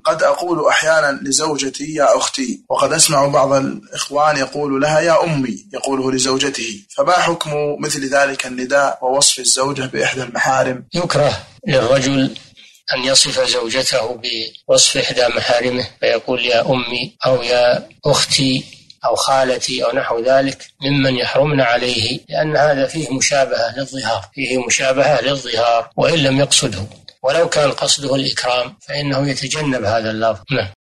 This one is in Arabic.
قد أقول أحيانا لزوجتي يا أختي، وقد أسمع بعض الإخوان يقول لها يا أمي، يقوله لزوجته، فما حكم مثل ذلك النداء ووصف الزوجة بإحدى المحارم؟ يكره للرجل أن يصف زوجته بوصف إحدى محارمه، فيقول يا أمي أو يا أختي أو خالتي أو نحو ذلك ممن يحرمن عليه، لأن هذا فيه مشابهة للظهار وإن لم يقصده، ولو كان قصده الإكرام فإنه يتجنب هذا اللفظ.